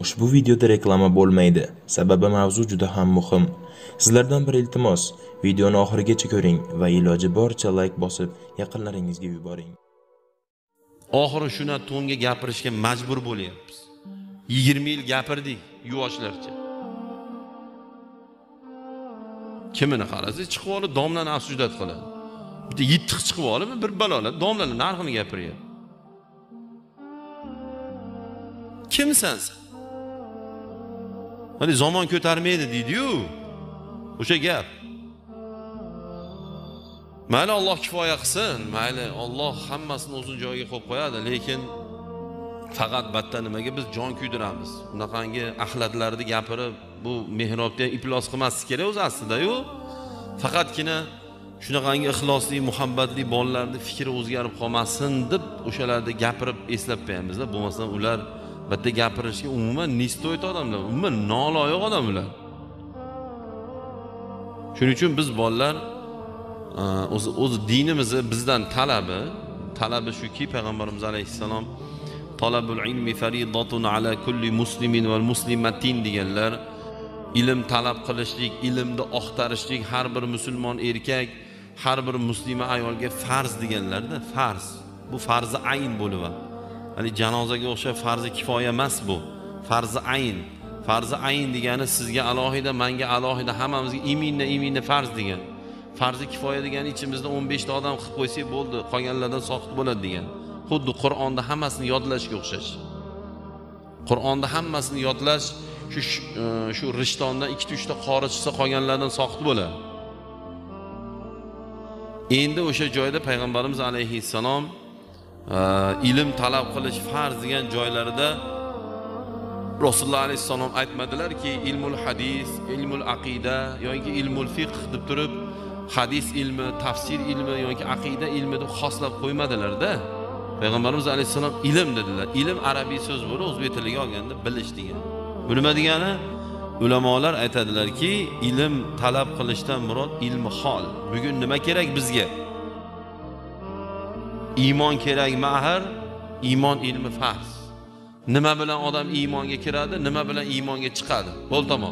Ushbu videoda reklama bo'lmaydi. Sababi mavzu juda ham muhim. Sizlardan bir iltimos, videoni oxirigacha ko'ring va iloji boricha like bosib, yaqinlaringizga yuboring. Oxiri shuna to'nga gapirishga majbur bo'lyapmiz. 20 yil gapirdik yoshlarcha. Kimini qarasa chiqib olib domlani afsusdat qiladi. Bitta yittiq chiqib olib bir balolar domlaning narxini gapiryapti. Kimsan sen? Hani zamon ko'tarmaydi deydi-yu. O'sha gap. Mayli Alloh kifoya qilsin, mayli Alloh hammasini o'z joyiga qo'yib qo'yadi, lekin faqat batta nimaga biz jon kuydiramiz. Bunaqangi axlatlarni gapirib, bu mehrobda iflos qilmaslik kerak o'zi aslida-yu. Faqatgina shunaqangi ixlosli, muhabbatli bolalarning fikri o'zgarib qolmasin deb o'shalarni gapirib eslab qo'yamiz-da. Bo'lmasa ular bitta gapirishga umuman nestoyt odamlar, umuman noloyiq odamlar. Shuning uchun biz bolalar o'z dinimizni bizdan talabi shuki, payg'ambarimiz alayhissalom talabul ilmi faridatun ala kulli muslimin val muslimatin deganlar. Ilm talab qilishlik, ilmni oqtarishlik har bir musulmon erkak, har bir muslima ayolga farz deganlarda, farz. Bu farzi ayn bo'lib, hani janozaga o'xshab farzi kifoya emas bu. Farzi ayn. Farzi ayn degani sizga alohida, menga alohida, hammamizga iminna farz degan. Farzi kifoya degani ichimizda 15 ta odam qilib qo'ysak bo'ldi, qolganlardan soqit bo'ladi degan. Xuddi Qur'onda hammasini yodlashga o'xshash. Qur'onda hammasini yodlash shu rishtondan 2-3 ta qori chiqsa qolganlardan soqit bo'ladi. Endi o'sha joyda payg'ambarimiz alayhissalom ilm talab qilish farz degan joylarida Rasululloh alayhissalom aytmadilar-ki, ilmul hadis, ilmul aqida yoki ilmul fiqh deb turib, hadis ilmi, tafsir ilmi yoki aqida ilmi deb xoslab qo'ymadilar-da. Payg'ambarimiz alayhissalom ilm dedilar. Ilm arabiy so'z bo'lib, o'zbek tiliga olganda bilish degan. Bu nima degani? Ulamolar aytadilar-ki, ilm talab qilishdan murod ilmi hol. Bugun nima kerak bizga? Iymon kerak mahar, iymon ilmi farz. Nima bilan odam iymonga kiradi, nima bilan iymonga chiqadi? Bo'l tamom.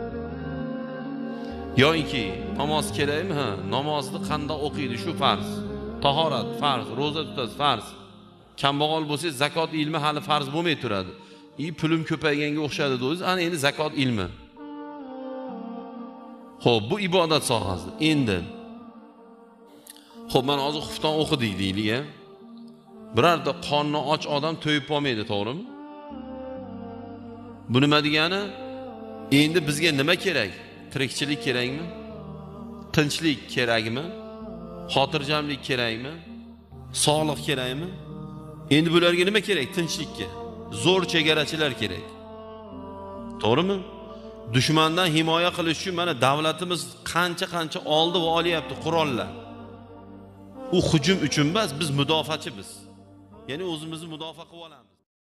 Yo'inki namoz kerakmi? Ha, namozni qanday o'qiydi shu farz. Tahorat farz, roza tutasiz farz. Kambag'al bo'lsa zakot ilmi hali farz bo'lmay turadi. Pulim ko'payganga o'xshadi deysiz, ana endi zakot ilmi. Xo'p, bu ibodat sohasi. Endi xo'p, men hozir xufton o'qidik deylik-a. Birorta qonni och odam to'yib olmaydi, to'g'rimi? Bu nima degani? Endi bizga nima kerak? Tirikchilik kerakmi? Tinchlik kerakmi? Xotirjamlik kerakmi? Sog'lik kerakmi? Endi bularga nima kerak? Tinchlikka. Zo'r chegarachilar kerak. To'g'rimi? Dushmandan himoya qilish uchun mana davlatimiz qancha oldi va olyapti qurollar. U hujum uchun emas, biz mudofaachimiz. Ya'ni o'zimizni mudofaa qilib olamiz.